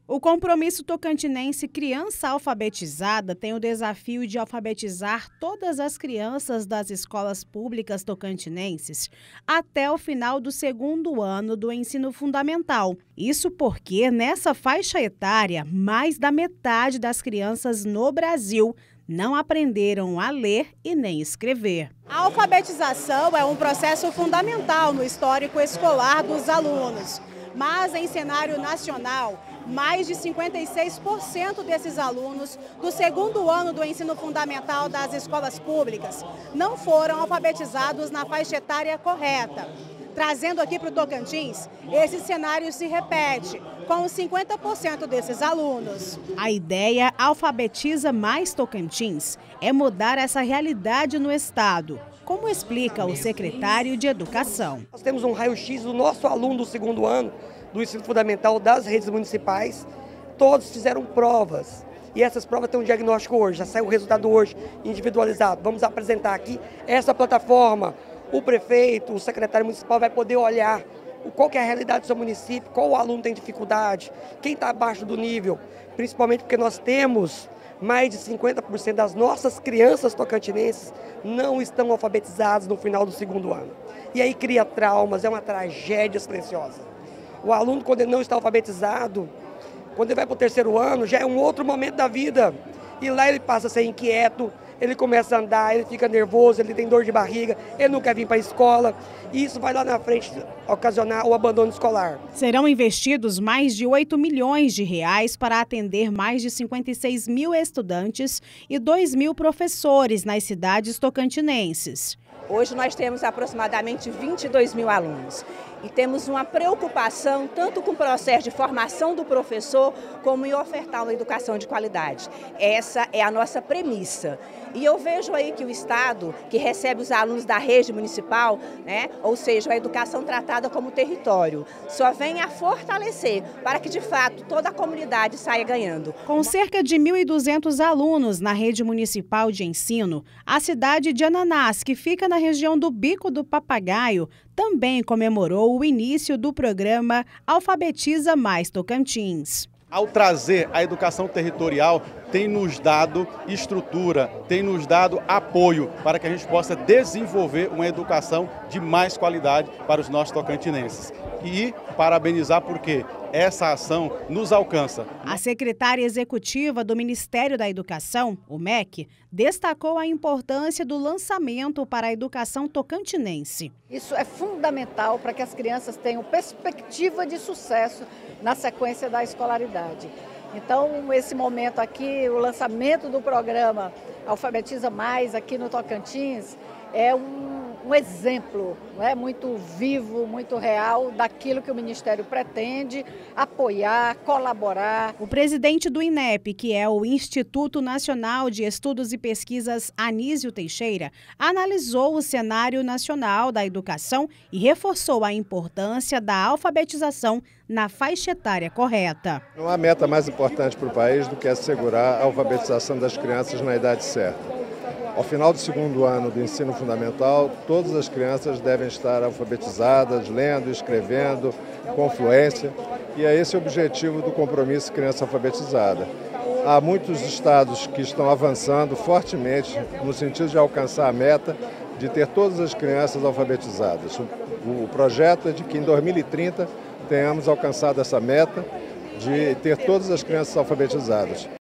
O Compromisso Tocantinense Criança Alfabetizada tem o desafio de alfabetizar todas as crianças das escolas públicas tocantinenses até o final do segundo ano do ensino fundamental. Isso porque, nessa faixa etária, mais da metade das crianças no Brasil não aprenderam a ler e nem escrever. A alfabetização é um processo fundamental no histórico escolar dos alunos. Mas, em cenário nacional, mais de 56% desses alunos do segundo ano do ensino fundamental das escolas públicas não foram alfabetizados na faixa etária correta. Trazendo aqui para o Tocantins, esse cenário se repete, com 50% desses alunos. A ideia Alfabetiza Mais Tocantins é mudar essa realidade no estado, como explica o secretário de Educação. Nós temos um raio-x do nosso aluno do segundo ano do ensino fundamental das redes municipais. Todos fizeram provas e essas provas têm um diagnóstico hoje, já saiu o resultado hoje, individualizado. Vamos apresentar aqui essa plataforma. O prefeito, o secretário municipal vai poder olhar qual que é a realidade do seu município, qual o aluno tem dificuldade, quem está abaixo do nível, principalmente porque nós temos mais de 50% das nossas crianças tocantinenses não estão alfabetizadas no final do segundo ano. E aí cria traumas, é uma tragédia silenciosa. O aluno, quando ele não está alfabetizado, quando ele vai para o terceiro ano, já é um outro momento da vida. E lá ele passa a ser inquieto, ele começa a andar, ele fica nervoso, ele tem dor de barriga, ele não quer vir para a escola. E isso vai lá na frente ocasionar o abandono escolar. Serão investidos mais de 8 milhões de reais para atender mais de 56 mil estudantes e 2 mil professores nas cidades tocantinenses. Hoje nós temos aproximadamente 22 mil alunos e temos uma preocupação tanto com o processo de formação do professor como em ofertar uma educação de qualidade. Essa é a nossa premissa. E eu vejo aí que o Estado, que recebe os alunos da rede municipal, ou seja, a educação tratada como território, só vem a fortalecer para que, de fato, toda a comunidade saia ganhando. Com cerca de 1.200 alunos na rede municipal de ensino, a cidade de Ananás, que fica na região do Bico do Papagaio, também comemorou o início do programa Alfabetiza Mais Tocantins. Ao trazer a educação territorial, tem nos dado estrutura, tem nos dado apoio para que a gente possa desenvolver uma educação de mais qualidade para os nossos tocantinenses. E parabenizar porque essa ação nos alcança. A secretária executiva do Ministério da Educação, o MEC, destacou a importância do lançamento para a educação tocantinense. Isso é fundamental para que as crianças tenham perspectiva de sucesso na sequência da escolaridade. Então, esse momento aqui, o lançamento do programa Alfabetiza Mais aqui no Tocantins, é um exemplo, muito vivo, muito real daquilo que o Ministério pretende apoiar, colaborar. O presidente do INEP, que é o Instituto Nacional de Estudos e Pesquisas Anísio Teixeira, analisou o cenário nacional da educação e reforçou a importância da alfabetização na faixa etária correta. Não há meta mais importante para o país do que assegurar a alfabetização das crianças na idade certa. Ao final do segundo ano do ensino fundamental, todas as crianças devem estar alfabetizadas, lendo, escrevendo, com fluência, e é esse o objetivo do Compromisso Criança Alfabetizada. Há muitos estados que estão avançando fortemente no sentido de alcançar a meta de ter todas as crianças alfabetizadas. O projeto é de que em 2030 tenhamos alcançado essa meta de ter todas as crianças alfabetizadas.